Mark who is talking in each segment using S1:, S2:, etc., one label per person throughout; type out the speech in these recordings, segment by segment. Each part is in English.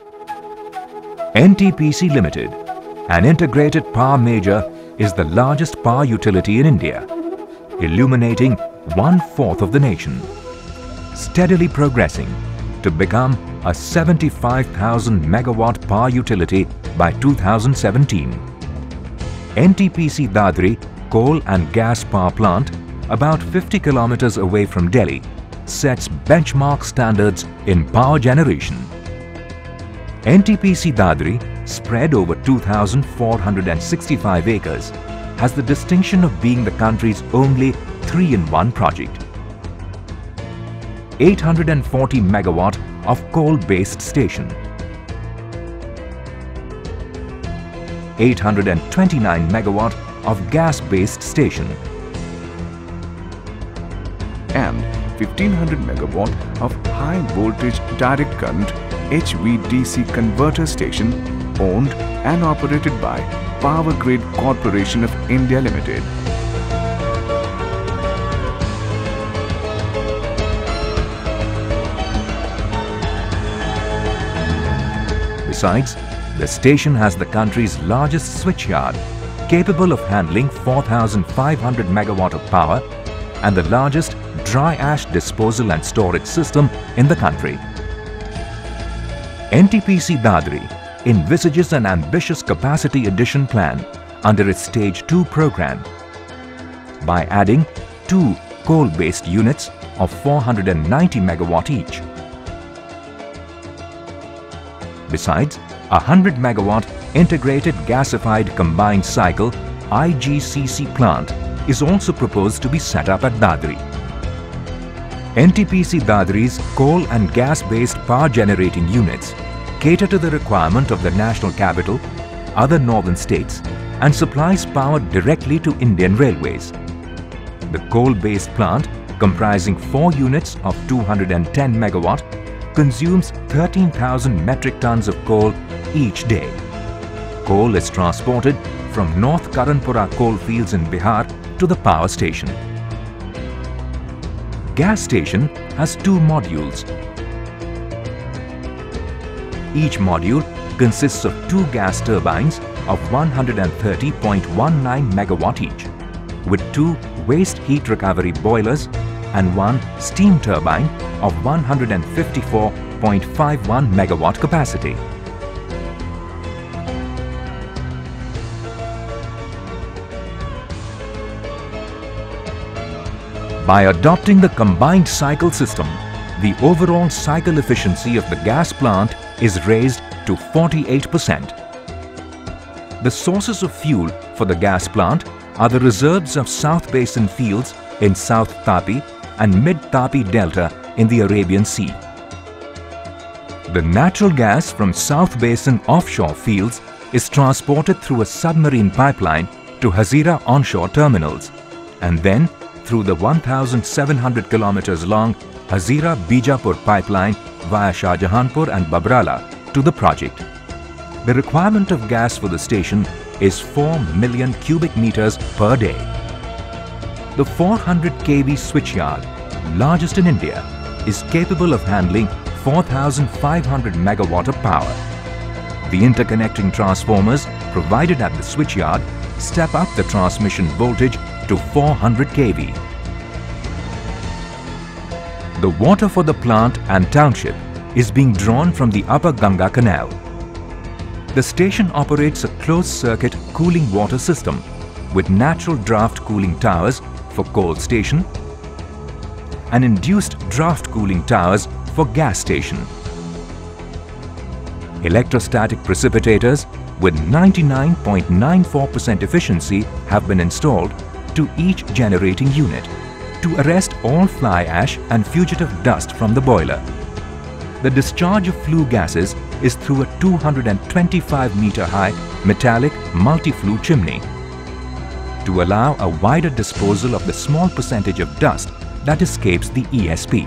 S1: NTPC Limited, an integrated power major, is the largest power utility in India, illuminating 1/4 of the nation, steadily progressing to become a 75,000 megawatt power utility by 2017. NTPC Dadri coal and gas power plant, about 50 kilometers away from Delhi, sets benchmark standards in power generation. NTPC Dadri, spread over 2,465 acres, has the distinction of being the country's only 3-in-1 project. 840 megawatt of coal-based station, 829 megawatt of gas-based station,
S2: and 1500 megawatt of high voltage direct current HVDC converter station owned and operated by Power Grid Corporation of India Limited.
S1: Besides, the station has the country's largest switchyard, capable of handling 4,500 megawatt of power, and the largest dry ash disposal and storage system in the country. NTPC Dadri envisages an ambitious capacity addition plan under its Stage 2 program by adding 2 coal-based units of 490 megawatt each. Besides, a 100 megawatt integrated gasified combined cycle IGCC plant is also proposed to be set up at Dadri. NTPC Dadri's coal and gas-based power generating units cater to the requirement of the national capital, other northern states, and supplies power directly to Indian Railways. The coal-based plant, comprising 4 units of 210 megawatt, consumes 13,000 metric tons of coal each day. Coal is transported from North Karanpura coalfields in Bihar to the power station. Gas station has 2 modules. Each module consists of 2 gas turbines of 130.19 megawatt each, with 2 waste heat recovery boilers and 1 steam turbine of 154.51 megawatt capacity. By adopting the combined cycle system, the overall cycle efficiency of the gas plant is raised to 48%. The sources of fuel for the gas plant are the reserves of South Basin fields in South Tapi and Mid-Tapi Delta in the Arabian Sea. The natural gas from South Basin offshore fields is transported through a submarine pipeline to Hazira onshore terminals and then through the 1,700 kilometers long Hazira-Bijapur pipeline via Shahjahanpur and Babrala to the project. The requirement of gas for the station is 4 million cubic meters per day. The 400 kV switchyard, largest in India, is capable of handling 4,500 megawatt of power. The interconnecting transformers provided at the switchyard step up the transmission voltage to 400 kV. The water for the plant and township is being drawn from the Upper Ganga Canal. The station operates a closed-circuit cooling water system with natural draft cooling towers for coal station and induced draft cooling towers for gas station. Electrostatic precipitators with 99.94% efficiency have been installed to each generating unit to arrest all fly ash and fugitive dust from the boiler. The discharge of flue gases is through a 225-meter high metallic multi-flue chimney to allow a wider disposal of the small percentage of dust that escapes the ESP.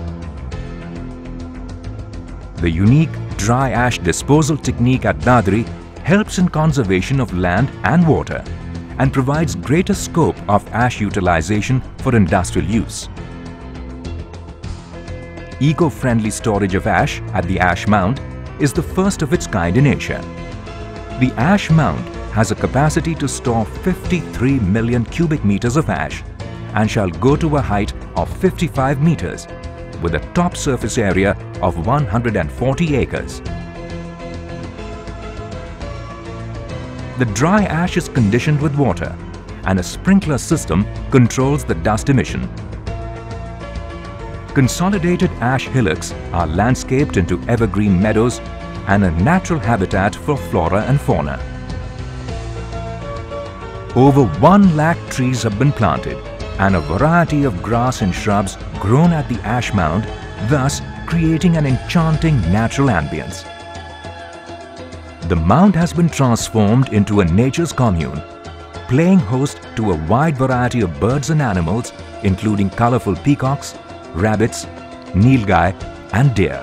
S1: The unique dry ash disposal technique at Dadri helps in conservation of land and water and provides greater scope of ash utilization for industrial use. Eco-friendly storage of ash at the ash mound is the first of its kind in Asia. The ash mound has a capacity to store 53 million cubic meters of ash and shall go to a height of 55 meters with a top surface area of 140 acres. The dry ash is conditioned with water and a sprinkler system controls the dust emission. Consolidated ash hillocks are landscaped into evergreen meadows and a natural habitat for flora and fauna. Over 1 lakh trees have been planted and a variety of grass and shrubs grown at the ash mound, thus creating an enchanting natural ambience. The mound has been transformed into a nature's commune, playing host to a wide variety of birds and animals including colorful peacocks, rabbits, nilgai and deer.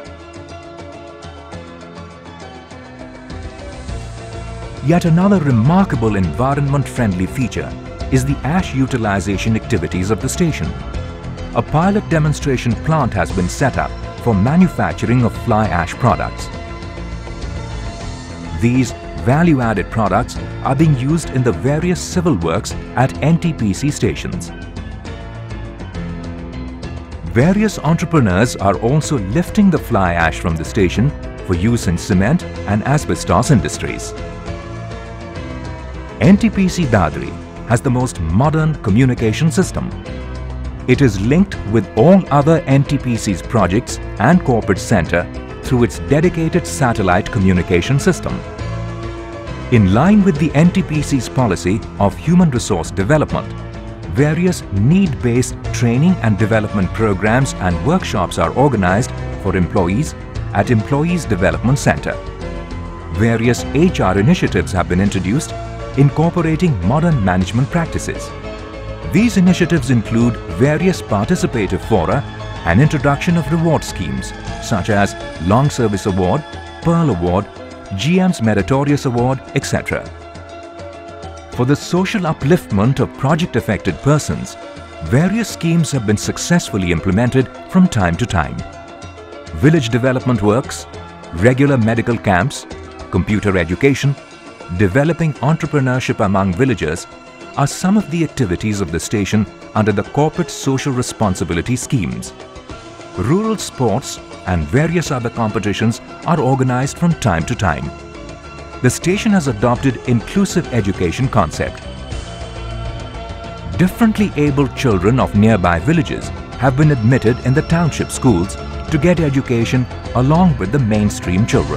S1: Yet another remarkable environment-friendly feature is the ash utilization activities of the station. A pilot demonstration plant has been set up for manufacturing of fly ash products. These value-added products are being used in the various civil works at Ntpc stations. Various entrepreneurs are also lifting the fly ash from the station for use in cement and asbestos industries. Ntpc Dadri has the most modern communication system. It is linked with all other Ntpc's projects and corporate center through its dedicated satellite communication system. In line with the Ntpc's policy of human resource development, various need-based training and development programs and workshops are organized for employees at Employees Development Center. Various HR initiatives have been introduced incorporating modern management practices. These initiatives include various participative fora and introduction of reward schemes such as Long Service Award, Pearl Award, GM's Meritorious Award, etc. For the social upliftment of project-affected persons, various schemes have been successfully implemented from time to time. Village development works, regular medical camps, computer education, developing entrepreneurship among villagers are some of the activities of the station under the corporate social responsibility schemes. Rural sports and various other competitions are organized from time to time. The station has adopted inclusive education concept. Differently abled children of nearby villages have been admitted in the township schools to get education along with the mainstream children.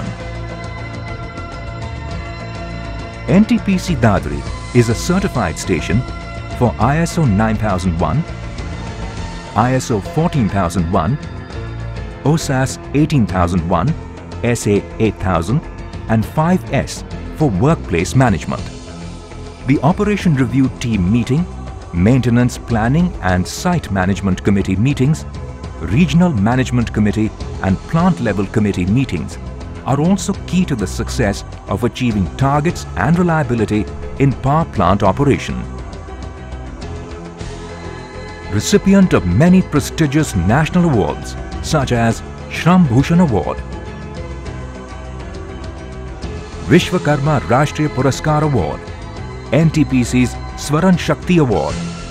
S1: Ntpc Dadri is a certified station for ISO 9001, ISO 14001, OSAS 18001, SA 8000 and 5S for workplace management. The Operation Review Team Meeting, Maintenance Planning and Site Management Committee meetings, Regional Management Committee and Plant Level Committee meetings are also key to the success of achieving targets and reliability in power plant operation. Recipient of many prestigious national awards such as Shram Bhushan Award, Vishwakarma Rashtriya Puraskar Award, Ntpc's Swaran Shakti Award,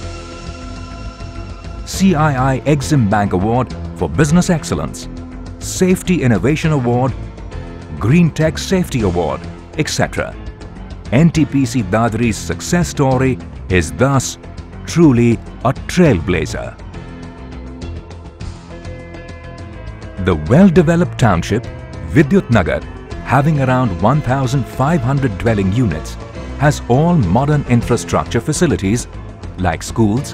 S1: CII Exim Bank Award for Business Excellence, Safety Innovation Award, Green Tech Safety Award, etc. Ntpc Dadri's success story is thus truly a trailblazer. The well-developed township, Vidyut Nagar, having around 1,500 dwelling units, has all modern infrastructure facilities like schools,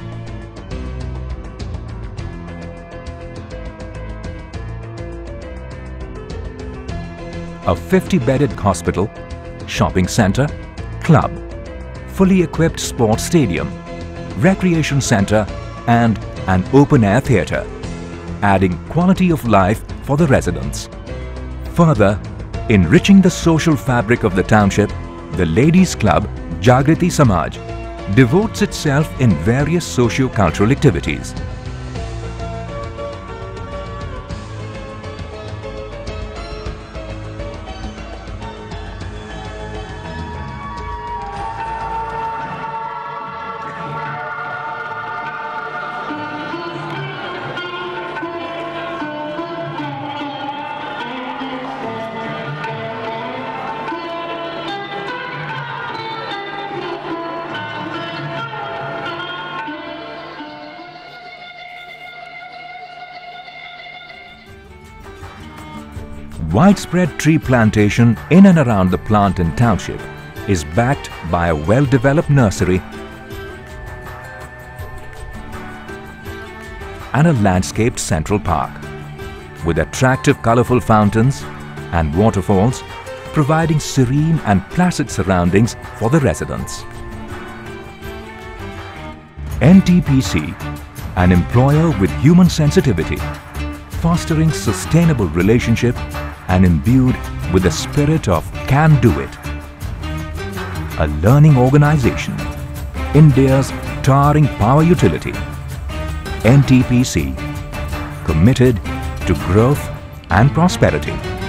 S1: a 50-bedded hospital, shopping centre, club, fully equipped sports stadium, recreation centre and an open-air theatre, adding quality of life for the residents. Further, enriching the social fabric of the township, the Ladies Club Jagriti Samaj devotes itself in various socio-cultural activities. Widespread tree plantation in and around the plant and township is backed by a well-developed nursery and a landscaped central park with attractive colorful fountains and waterfalls providing serene and placid surroundings for the residents. Ntpc, an employer with human sensitivity, fostering sustainable relationship and imbued with the spirit of can do it. A learning organization, India's towering power utility. Ntpc, committed to growth and prosperity.